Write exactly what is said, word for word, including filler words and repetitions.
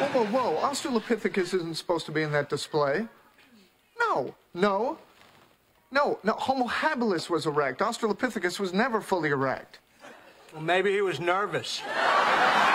whoa, whoa. Australopithecus isn't supposed to be in that display. No, no. No, no. Homo habilis was erect. Australopithecus was never fully erect. Well, maybe he was nervous.